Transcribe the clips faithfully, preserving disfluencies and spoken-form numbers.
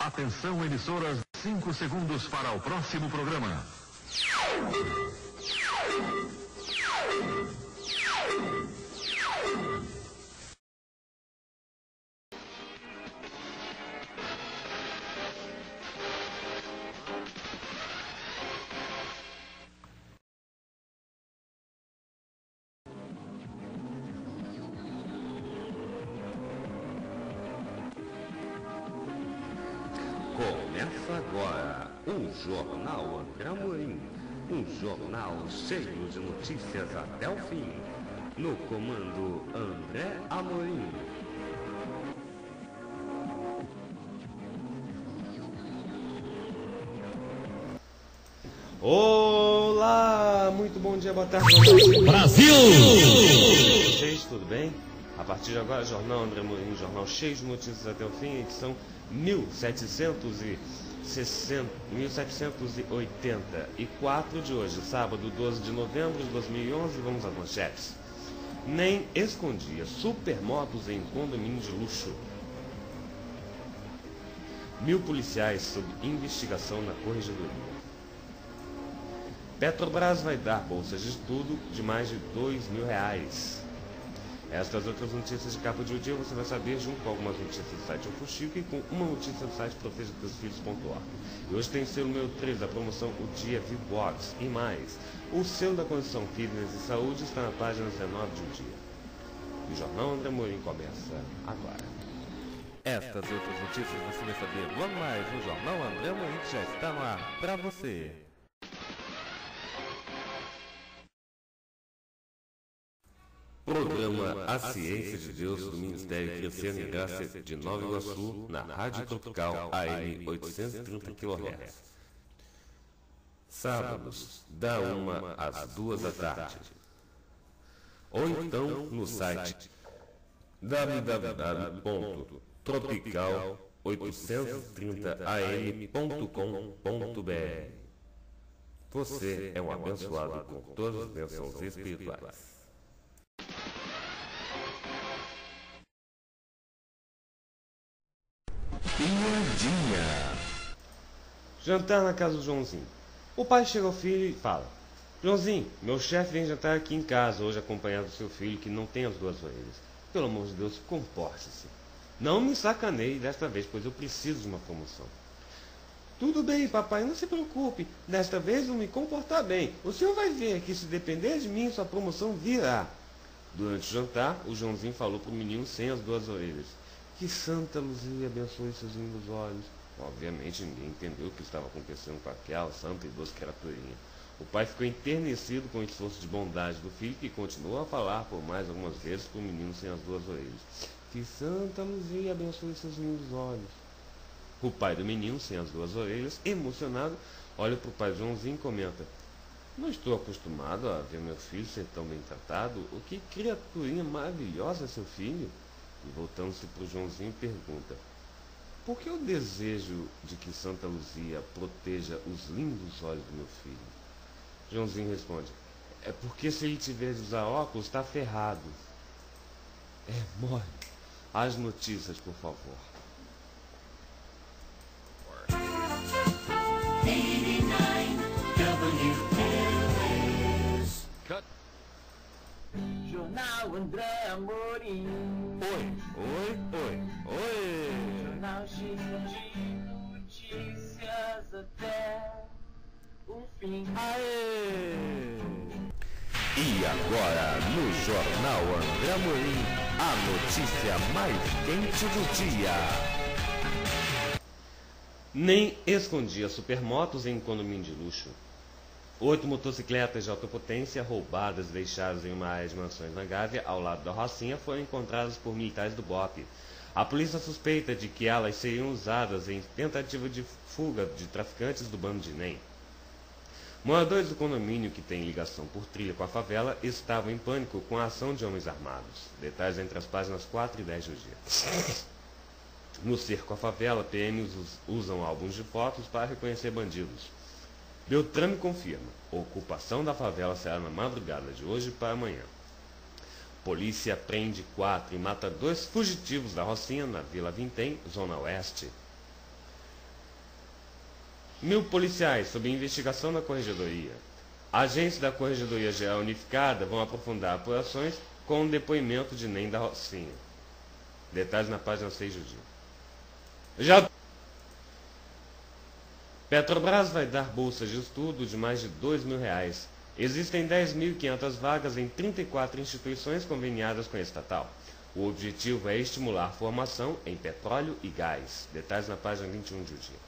Atenção, emissoras, cinco segundos para o próximo programa. Começa agora o Jornal André Amorim, um jornal cheio de notícias até o fim. No comando André Amorim. Olá, muito bom dia, boa tarde, boa noite. Brasil! Vocês, tudo bem? A partir de agora, Jornal André Amorim, jornal cheio de notícias até o fim, edição mil setecentos e oitenta e quatro de hoje, sábado doze de novembro de dois mil e onze. Vamos às manchetes. Nem escondia supermotos em condomínio de luxo. Mil policiais sob investigação na corregedoria. Petrobras vai dar bolsas de estudo de mais de dois mil reais. Estas outras notícias de capa de dia você vai saber junto com algumas notícias do site Ofuxico e com uma notícia do site proteja teus filhos ponto org. E hoje tem selo número três da promoção O Dia V-Box e mais. O selo da condição Fitness e Saúde está na página dezenove de O Dia. E o Jornal André Amorim começa agora. Estas e outras notícias você vai saber logo mais no Jornal André Amorim, que já está no ar para você. Programa A Ciência de Deus do Ministério Crescendo em Graça de Nova Iguaçu, na Rádio Tropical A M oitocentos e trinta quilohertz. Sábados, da uma às duas da tarde. Ou então no site w w w ponto tropical oitocentos e trinta a m ponto com ponto b r. Você é um abençoado com todas as bênçãos espirituais. Piadinha. Jantar na casa do Joãozinho. O pai chega ao filho e fala: Joãozinho, meu chefe vem jantar aqui em casa hoje acompanhado do seu filho que não tem as duas orelhas. Pelo amor de Deus, comporte-se. Não me sacaneie desta vez, pois eu preciso de uma promoção. Tudo bem, papai, não se preocupe. Desta vez vou me comportar bem. O senhor vai ver que se depender de mim, sua promoção virá. Durante o jantar, o Joãozinho falou para o menino sem as duas orelhas: que Santa Luzia abençoe seus lindos olhos. Obviamente ninguém entendeu o que estava acontecendo com aquela santa e doce criaturinha. O pai ficou enternecido com o esforço de bondade do filho, que continuou a falar por mais algumas vezes para o menino sem as duas orelhas: que Santa Luzia abençoe seus lindos olhos. O pai do menino sem as duas orelhas, emocionado, olha para o pai Joãozinho e comenta: não estou acostumado a ver meu filho ser tão bem tratado. O que criaturinha maravilhosa é seu filho? E voltando-se para o Joãozinho, pergunta: por que o desejo de que Santa Luzia proteja os lindos olhos do meu filho? Joãozinho responde: é porque se ele tiver de usar óculos, está ferrado. É mole. As notícias, por favor. Cut. Jornal André Amorim. Oi, oi, oi, oi. Jornal cheio de notícias até o fim. Aê! E agora, no Jornal André Amorim, a notícia mais quente do dia. Nem escondia supermotos em condomínio de luxo. Oito motocicletas de alta potência roubadas e deixadas em uma área de mansões na Gávea, ao lado da Rocinha, foram encontradas por militares do B O P. A polícia suspeita de que elas seriam usadas em tentativa de fuga de traficantes do bando de N E M. Moradores do condomínio, que tem ligação por trilha com a favela, estavam em pânico com a ação de homens armados. Detalhes entre as páginas quatro e dez do dia. No cerco à favela, P Ms usam álbuns de fotos para reconhecer bandidos. Beltrame confirma: a ocupação da favela será na madrugada de hoje para amanhã. Polícia prende quatro e mata dois fugitivos da Rocinha, na Vila Vintém, Zona Oeste. Mil policiais sob investigação na Corregedoria. Agentes da Corregedoria Geral Unificada vão aprofundar apurações com o depoimento de Nem da Rocinha. Detalhes na página seis do dia. Já... Petrobras vai dar bolsas de estudo de mais de dois mil reais. Existem dez mil e quinhentas vagas em trinta e quatro instituições conveniadas com a estatal. O objetivo é estimular a formação em petróleo e gás. Detalhes na página vinte e um do dia.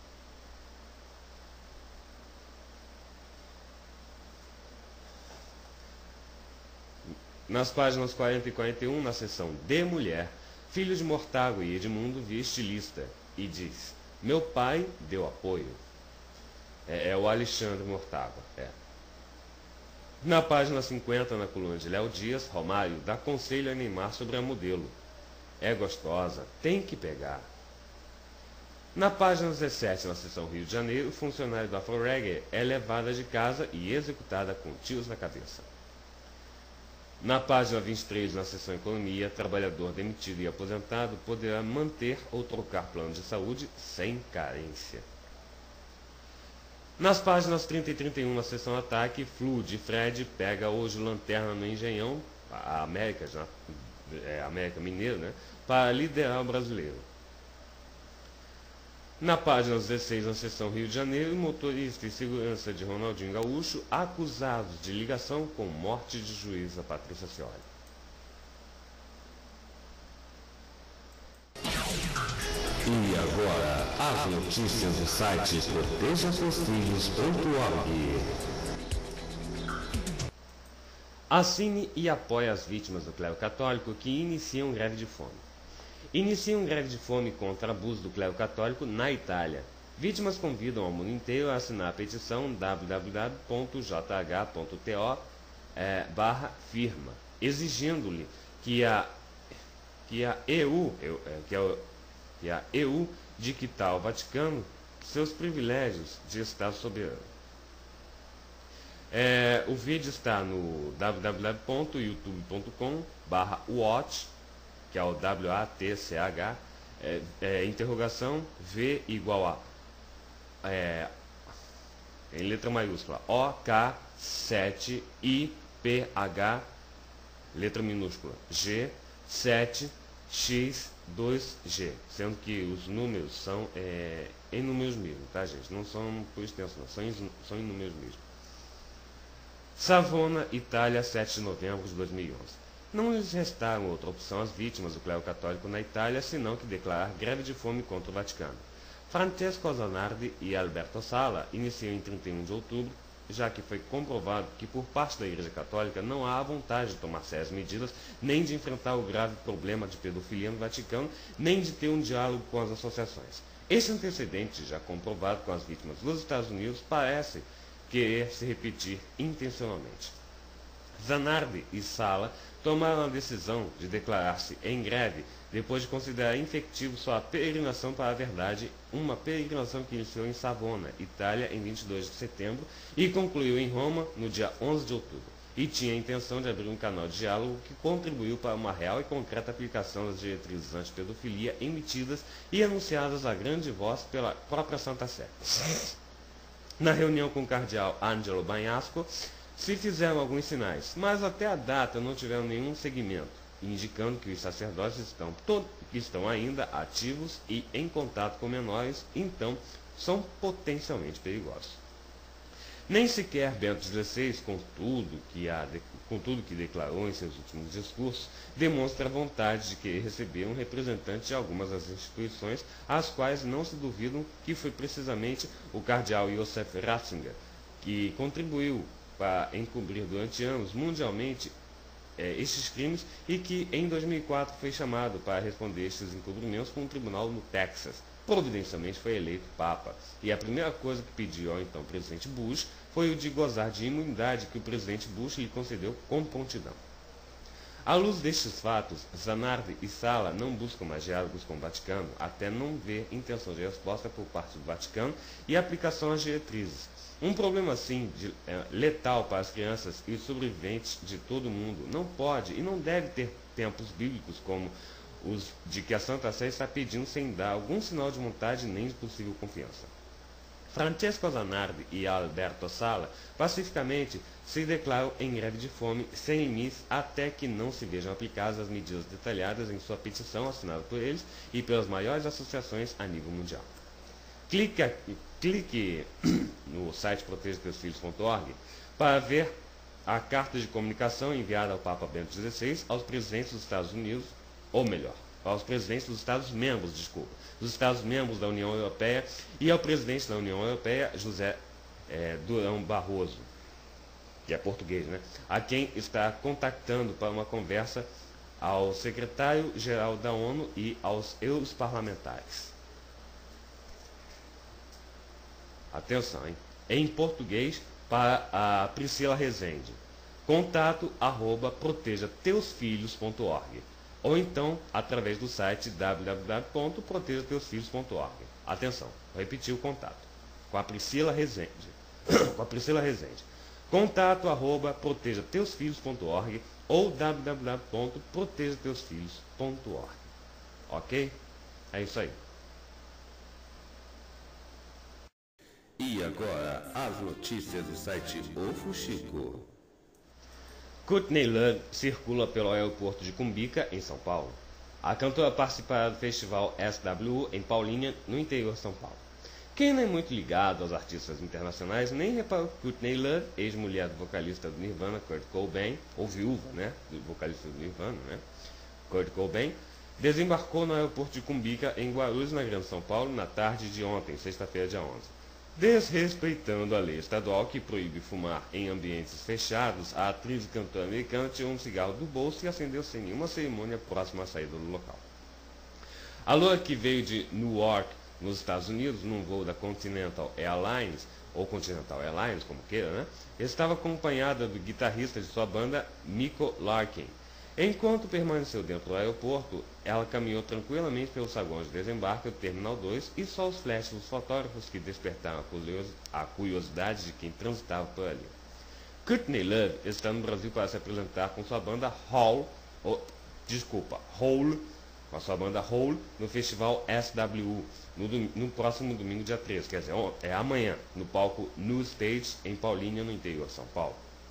Nas páginas quarenta e quarenta e um, na seção de Mulher, filho de Mortágua e Edmundo via estilista e diz: meu pai deu apoio. É, é o Alexandre Mortágua. É. Na página cinquenta, na coluna de Léo Dias, Romário dá conselho a Neymar sobre a modelo. É gostosa, tem que pegar. Na página dezessete, na seção Rio de Janeiro, o funcionário da Afro-Reggae é levada de casa e executada com tiros na cabeça. Na página vinte e três, na seção Economia, trabalhador demitido e aposentado poderá manter ou trocar plano de saúde sem carência. Nas páginas trinta e trinta e um, na seção Ataque, Flu de Fred pega hoje lanterna no Engenhão, a América, já, é, América Mineiro, né, para liderar o brasileiro. Na página dezesseis, na seção Rio de Janeiro, motorista e segurança de Ronaldinho Gaúcho acusados de ligação com morte de juíza Patrícia Fiore. E agora, as notícias do site proteja seus filhos ponto org. Assine e apoie as vítimas do clero católico que iniciam greve de fome. Iniciam greve de fome contra abuso do clero católico na Itália. Vítimas convidam ao mundo inteiro a assinar a petição w w w ponto j h ponto t o barra firma, exigindo-lhe que a, que a E U, que a, que a E U dicte ao Vaticano seus privilégios de Estado soberano. É, o vídeo está no w w w ponto youtube ponto com barra watch, que é o W A T C H, é, é, interrogação V igual a, é, em letra maiúscula, O K sete I P H, letra minúscula, G sete X dois G, sendo que os números são é, em números mesmo, tá, gente? Não são por extensão, não, são em, são em números mesmo. Savona, Itália, sete de novembro de dois mil e onze. Não lhes restaram outra opção às vítimas do clero católico na Itália, senão que declarar greve de fome contra o Vaticano. Francesco Zanardi e Alberto Sala iniciam em trinta e um de outubro, já que foi comprovado que por parte da Igreja Católica não há vontade de tomar sérias medidas, nem de enfrentar o grave problema de pedofilia no Vaticano, nem de ter um diálogo com as associações. Este antecedente, já comprovado com as vítimas dos Estados Unidos, parece querer se repetir intencionalmente. Zanardi e Sala tomaram a decisão de declarar-se em greve depois de considerar infectivo sua peregrinação para a verdade, uma peregrinação que iniciou em Savona, Itália, em vinte e dois de setembro e concluiu em Roma no dia onze de outubro, e tinha a intenção de abrir um canal de diálogo que contribuiu para uma real e concreta aplicação das diretrizes anti-pedofilia emitidas e anunciadas a grande voz pela própria Santa Sé. Na reunião com o cardeal Angelo Bagnasco, se fizeram alguns sinais, mas até a data não tiveram nenhum seguimento, indicando que os sacerdotes estão, estão ainda ativos e em contato com menores, então são potencialmente perigosos. Nem sequer Bento dezesseis, com tudo que, há, com tudo que declarou em seus últimos discursos, demonstra a vontade de querer receber um representante de algumas das instituições, às quais não se duvidam que foi precisamente o cardeal Josef Ratzinger, que contribuiu para encobrir durante anos mundialmente é, estes crimes e que em dois mil e quatro foi chamado para responder estes encobrimentos por um tribunal no Texas. Providencialmente foi eleito Papa, e a primeira coisa que pediu ao então presidente Bush foi o de gozar de imunidade que o presidente Bush lhe concedeu com prontidão. À luz destes fatos, Zanardi e Sala não buscam mais diálogos com o Vaticano até não ver intenção de resposta por parte do Vaticano e aplicação às diretrizes. Um problema assim, de, é, letal para as crianças e os sobreviventes de todo o mundo, não pode e não deve ter tempos bíblicos como os de que a Santa Sé está pedindo sem dar algum sinal de vontade nem de possível confiança. Francesco Zanardi e Alberto Sala pacificamente se declaram em greve de fome sem limites até que não se vejam aplicadas as medidas detalhadas em sua petição assinada por eles e pelas maiores associações a nível mundial. Clique, aqui, clique no site proteja teus filhos ponto org para ver a carta de comunicação enviada ao Papa Bento dezesseis aos presidentes dos Estados Unidos, ou melhor, aos presidentes dos Estados-membros, desculpa, dos Estados-membros da União Europeia e ao presidente da União Europeia, José é, Durão Barroso, que é português, né? A quem está contactando para uma conversa ao secretário-geral da ONU e aos europarlamentares. Atenção, hein? Em português, para a Priscila Rezende. Contato arroba proteja teus filhos ponto org. Ou então, através do site w w w ponto proteja teus filhos ponto org. Atenção, vou repetir o contato. Com a Priscila Rezende. Com a Priscila Rezende. Contato arroba proteja teus filhos ponto org ou w w w ponto proteja teus filhos ponto org. Ok? É isso aí. E agora, as notícias do site O Fuxico. Courtney Love circula pelo aeroporto de Cumbica, em São Paulo. A cantora participará do festival S W U em Paulínia, no interior de São Paulo. Quem não é muito ligado aos artistas internacionais nem reparou que Courtney Love, ex-mulher do vocalista do Nirvana, Kurt Cobain, ou viúva, né, do vocalista do Nirvana, né, Kurt Cobain, desembarcou no aeroporto de Cumbica, em Guarulhos, na Grande São Paulo, na tarde de ontem, sexta-feira, dia onze. Desrespeitando a lei estadual que proíbe fumar em ambientes fechados, a atriz e cantora americana tirou um cigarro do bolso e acendeu sem nenhuma cerimônia próxima à saída do local. A loura, que veio de Newark, nos Estados Unidos, num voo da Continental Airlines, ou Continental Airlines, como queira, né, estava acompanhada do guitarrista de sua banda, Mico Larkin. Enquanto permaneceu dentro do aeroporto, ela caminhou tranquilamente pelos saguões de desembarque do Terminal dois e só os flashes dos fotógrafos que despertaram a curiosidade de quem transitava por ali. Courtney Love está no Brasil para se apresentar com sua banda Hall, ou, desculpa, Hole, com a sua banda Hole, no festival S W U, no, no próximo domingo, dia treze, quer dizer, é amanhã, no palco New Stage, em Paulínia, no interior de São Paulo.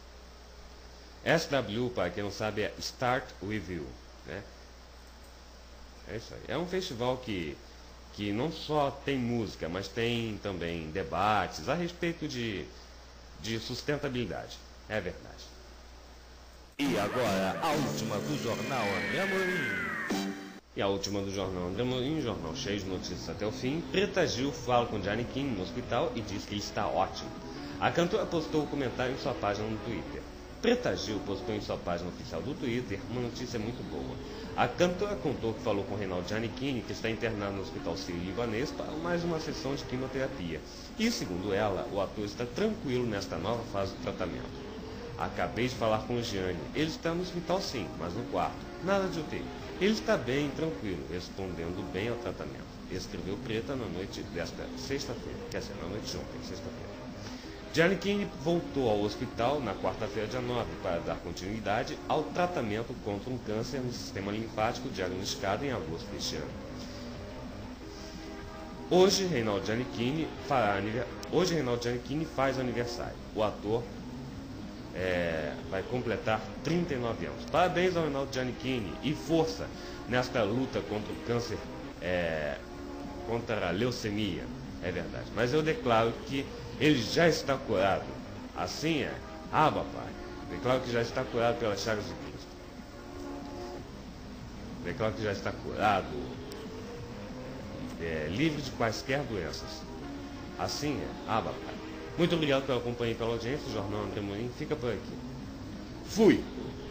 S W U, para quem não sabe, é Start With You, né? É isso aí. É um festival que, que não só tem música, mas tem também debates a respeito de, de sustentabilidade. É verdade. E agora, a última do Jornal André Amorim. E a última do Jornal André Amorim, jornal cheio de notícias até o fim. Preta Gil fala com Gianni King no hospital e diz que ele está ótimo. A cantora postou o comentário em sua página no Twitter. Preta Gil postou em sua página oficial do Twitter uma notícia muito boa. A cantora contou que falou com Reinaldo Giannichini, que está internado no Hospital Sírio-Libanês para mais uma sessão de quimioterapia. E, segundo ela, o ator está tranquilo nesta nova fase do tratamento. Acabei de falar com o Gianni. Ele está no hospital sim, mas no quarto. Nada de U T I. Ele está bem e tranquilo, respondendo bem ao tratamento. Escreveu Preta na noite desta sexta-feira, quer dizer, na noite de ontem, sexta-feira. Gianni King voltou ao hospital na quarta-feira, dia nove, para dar continuidade ao tratamento contra um câncer no sistema linfático diagnosticado em agosto deste ano. Hoje, Reinaldo Giannichini fará Hoje, Reinaldo Giannichini faz aniversário. O ator é, vai completar trinta e nove anos. Parabéns ao Reinaldo Giannichini e força nesta luta contra o câncer, é, contra a leucemia. É verdade. Mas eu declaro que ele já está curado. Assim é. Ah, papai. Declaro que já está curado pelas chagas de Cristo. Declaro que já está curado. É, livre de quaisquer doenças. Assim é. Ah, papai. Muito obrigado pela companhia e pela audiência. O Jornal André Amorim fica por aqui. Fui!